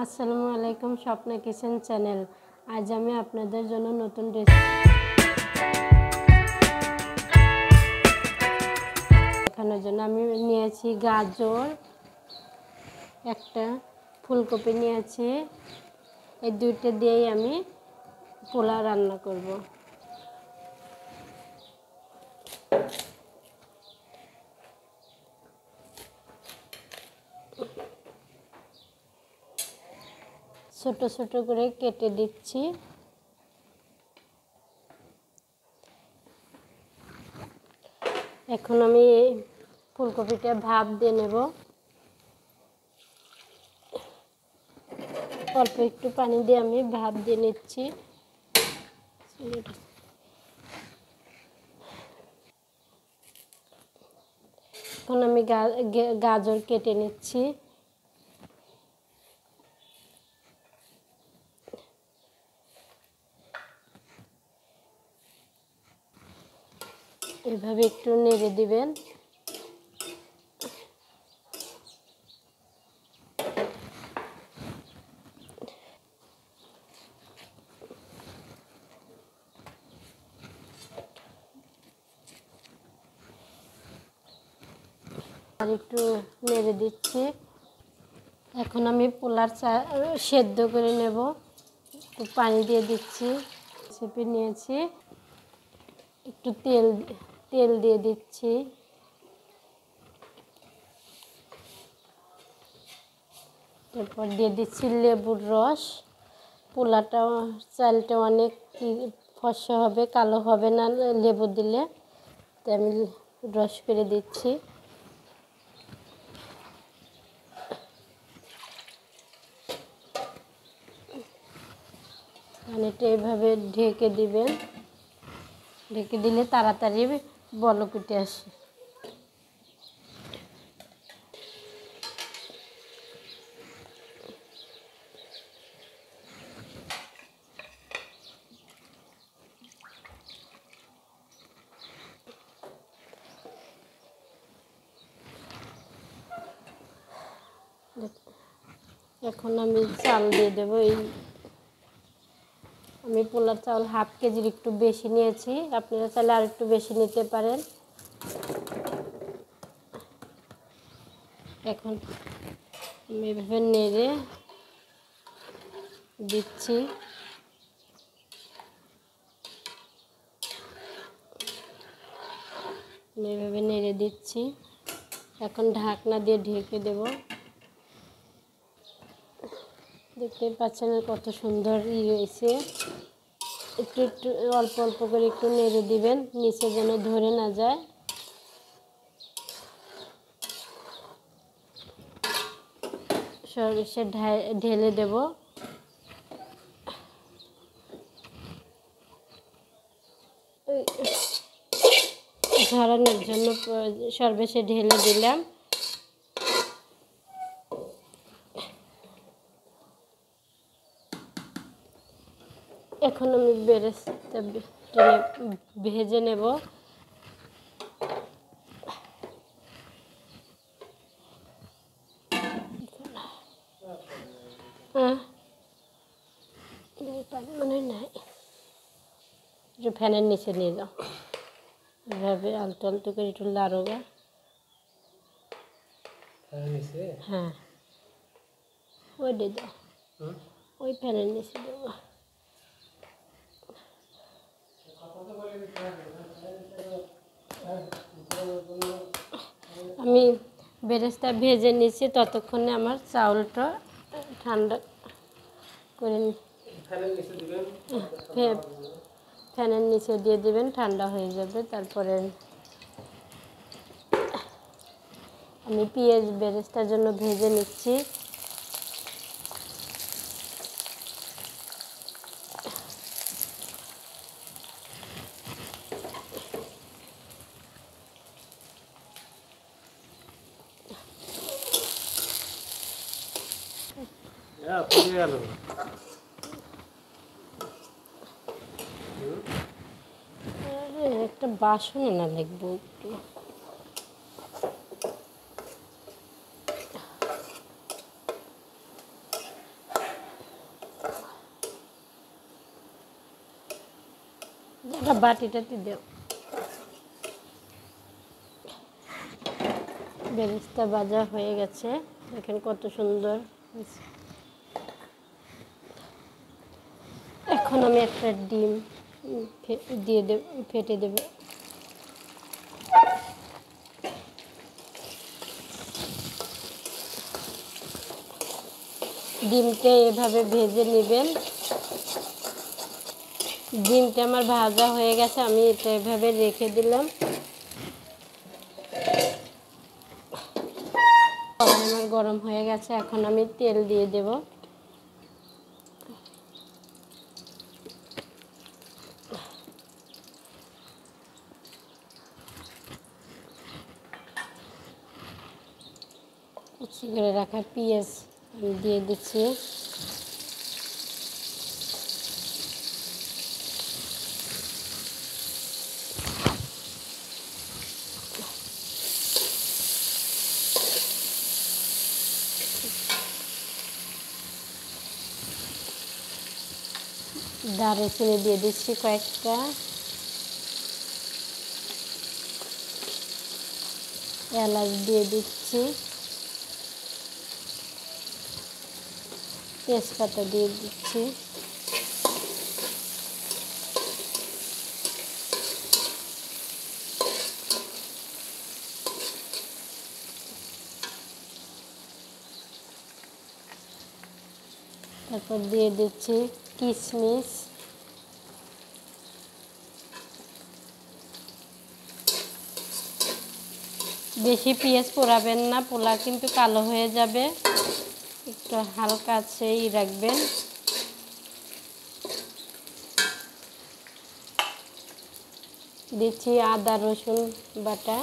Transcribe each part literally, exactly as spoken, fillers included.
আসসালামু আলাইকুম, Swapna kitchen channel. আজ আমি আপনাদের জন্য নতুন রেসিপি দেখানোর জন্য আমি নিয়েছি গাজর, একটা ফুলকপি নিয়েছি। এই দুইটা দিয়েই আমি পোলাও রান্না করব। ছোট ছোট করে কেটে দিচ্ছি। এখন আমি ফুলকপিটা ভাপ দিয়ে নেব। অল্প একটু পানি দিয়ে আমি ভাপ দিয়ে নিচ্ছি। এখন আমি গাজর কেটে নিচ্ছি। এভাবে একটু নেড়ে দিবেন। আর একটু নেড়ে দিচ্ছি। এখন আমি পোলার চা সেদ্ধ করে নেব। একটু পানি দিয়ে দিচ্ছি। চেপে নিয়েছি, একটু তেল তেল দিয়ে দিচ্ছি। তারপর দিয়ে দিচ্ছি লেবুর রস। পোলাটা চালটা অনেক ফর্সা হবে, কালো হবে না লেবু দিলে, তাই আমি রস করে দিচ্ছি। পানিটা এইভাবে ঢেকে দিবেন। ঢেকে দিলে তাড়াতাড়ি বলক উঠে আসে। এখন আমি চাল দিয়ে দেবো। এই আমি পোলার চাউল হাফ কেজির একটু বেশি নিয়েছি, আপনারা চাইলে আর একটু বেশি নিতে পারেন। এখন আমি এভাবে নেড়ে দিচ্ছি। এভাবে নেড়ে দিচ্ছি। এখন ঢাকনা দিয়ে ঢেকে দেব। দেখতে পাচ্ছেন কত সুন্দর ই হয়েছে। একটু একটু অল্প অল্প করে একটু নেড়ে দিবেন, নিচে যেন ধরে না যায়। সরিষা ঢেলে দেব। ঝরানোর জন্য সর্বশেষে ঢেলে দিলাম। এখন আমি বেরেস্তা ভেজে নেব। মনে নাই, একটু ফ্যানের নিচে নিয়ে যাও। এভাবে আলতো আলতো করে একটু লাড়োগা। হ্যাঁ, ওই দিয়ে দাও, ওই ফ্যানের নিচে দেবো। আমি বেরেস্তা ভেজে নিচ্ছি, ততক্ষণে আমার চাউলটা ঠান্ডা করে ফ্যানের নিচে দিয়ে দিবেন, ঠান্ডা হয়ে যাবে। তারপরে আমি পেঁয়াজ বেরেস্তার জন্য ভেজে নিচ্ছি। একটা বাসন না লাগবো একটু। এটা বাটিটাতে দেও। বেরেস্তা ভাজা হয়ে গেছে, দেখেন কত সুন্দর হয়েছে। এখন আমি একটা ডিম দিয়ে দেব, ফেটে দেব। ডিমটা এভাবে ভেজে নেবেন। ডিমটা আমার ভাজা হয়ে গেছে, আমি এটা এভাবে রেখে দিলাম। আমার গরম হয়ে গেছে, এখন আমি তেল দিয়ে দেব। কুচি করে রাখা পেঁয়াজ আমি দিয়ে দিচ্ছি। দারুচিনি দিয়ে দিচ্ছি কয়েকটা, এলাচ দিয়ে দিচ্ছি, তেজপাতা দিয়ে দিচ্ছি, তারপর দিয়ে দিচ্ছি কিশমিশ, বেশি পেঁয়াজ পোড়াবেন না, পোলা কিন্তু কালো হয়ে যাবে, একটু হালকা আঁচেই রাখবেন। দিচ্ছি আদা রসুন বাটা,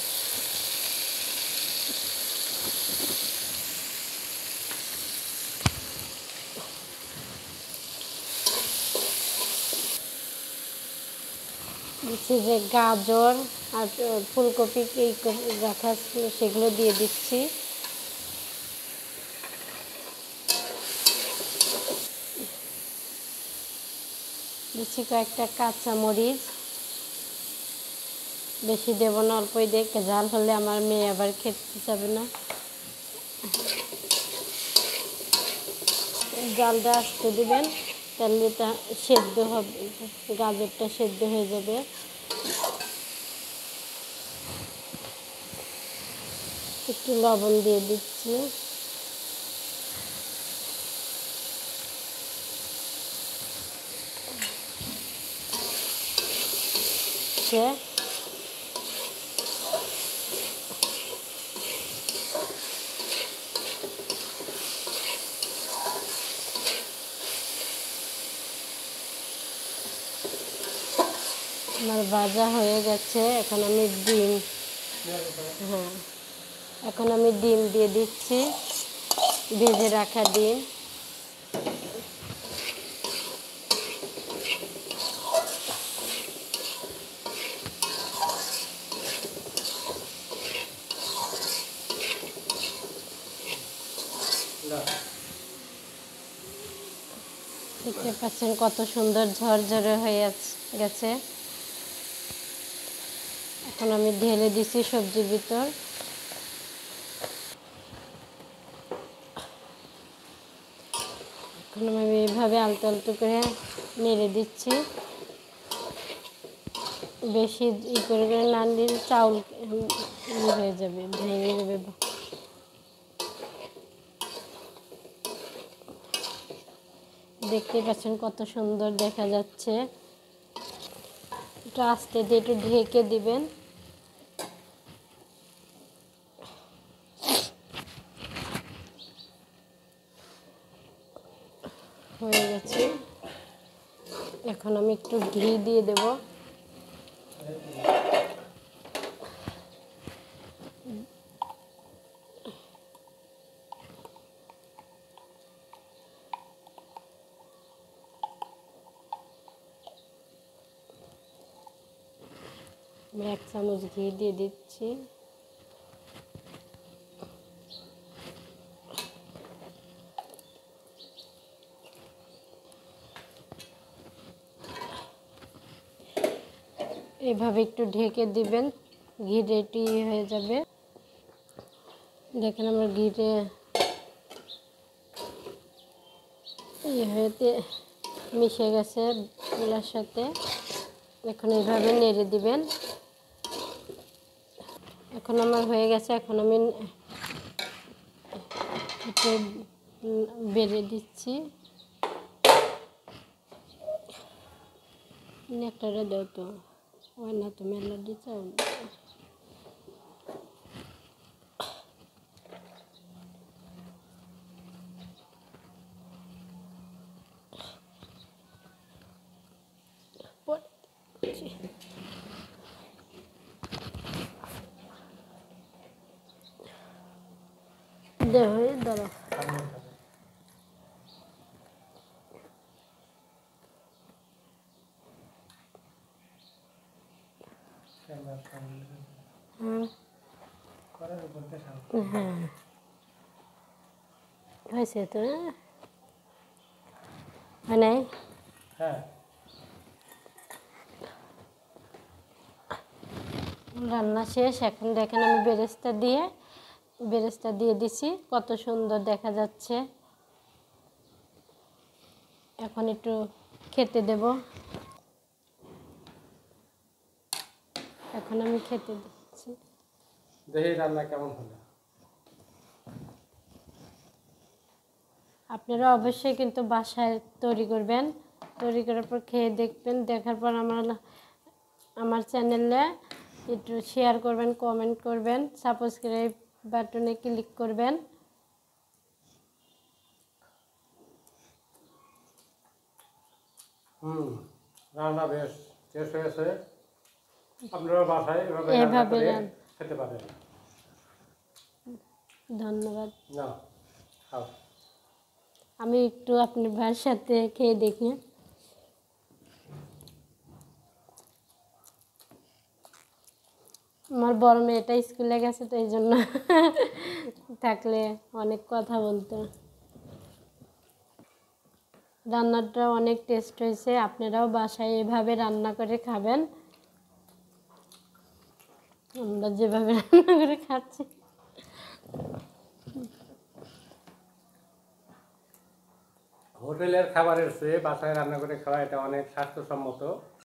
দিচ্ছি যে গাজর আর ফুলকপি এই রাখা সেগুলো দিয়ে দিচ্ছি। দিচ্ছি কয়েকটা কাঁচামরিচ, বেশি দেব না, অল্পই দেখে, ঝাল হলে আমার মেয়ে আবার খেতে যাবে না। জালটা আসতে দিবেন, তাহলে এটা সেদ্ধ হবে, গাজরটা সেদ্ধ হয়ে যাবে। একটু লবণ দিয়ে দিচ্ছি, আমার ভাজা হয়ে গেছে। এখন আমি ডিম, হ্যাঁ এখন আমি ডিম দিয়ে দিচ্ছি, ভেজে রাখা ডিম। দেখতে পাচ্ছেন কত সুন্দর ঝরঝরে হয়ে গেছে। এখন আমি ঢেলে দিচ্ছি সবজির ভিতর। এখন আমি এইভাবে আলতো আলতো করে নেড়ে দিচ্ছি, বেশি ই করে করে না দিলে চাউল হয়ে যাবে, ভেঙে যাবে। দেখতে পাচ্ছেন কত সুন্দর দেখা যাচ্ছে। একটু আস্তে দিয়ে একটু ঢেকে দিবেন। হয়ে গেছে, এখন আমি একটু ঘি দিয়ে দেব। আমি এক চামচ ঘি দিয়ে দিচ্ছি। এভাবে একটু ঢেকে দিবেন, ঘি রেডি হয়ে যাবে। দেখেন আমার ঘিতে ইয়ে হয়েতে মিশে গেছে পোলার সাথে। এখন এইভাবে নেড়ে দিবেন। এখন আমার হয়ে গেছে, এখন আমি একটু বেড়ে দিচ্ছি। নেকটারে দাও তো, ওই না তো মেলা দিচ্ছ। দেখো দাঁড়াও, হ্যাঁ হ্যাঁ হয়েছে তো, হয় নাই? হ্যাঁ রান্না শেষ। এখন দেখেন আমি বেরেস্তা দিয়ে বেরেস্তা দিয়ে দিছি, কত সুন্দর দেখা যাচ্ছে। এখন একটু খেতে দেব। এখন আমি খেতে দিচ্ছি। দেখি রান্না কেমন হলো। আপনারা অবশ্যই কিন্তু বাসায় তৈরি করবেন, তৈরি করার পর খেয়ে দেখবেন। দেখার পর আমার আমার চ্যানেলে একটু শেয়ার করবেন, কমেন্ট করবেন, সাবস্ক্রাইব বাটনে ক্লিক করবেন। হুম রান্না বেশ শেষ হয়েছে। আপনারা বাসায় এভাবে রান্না এভাবে করে রান- খেতে পারেন। ধন্যবাদ। না খাও। আমি একটু আপনার ভাইয়ের সাথে খেয়ে দেখি। আমার বড় মেয়েটা স্কুলে গেছে, তো এই জন্য থাকলে অনেক কথা বলতো। রান্নাটা অনেক টেস্ট হয়েছে। আপনারাও বাসায় এভাবে রান্না করে খাবেন, আমরা যেভাবে রান্না করে খাচ্ছি। হোটেলের খাবারের চেয়ে বাসায় রান্না করে খাওয়া এটা অনেক স্বাস্থ্যসম্মত।